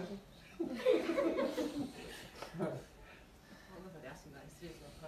中で足が失礼します。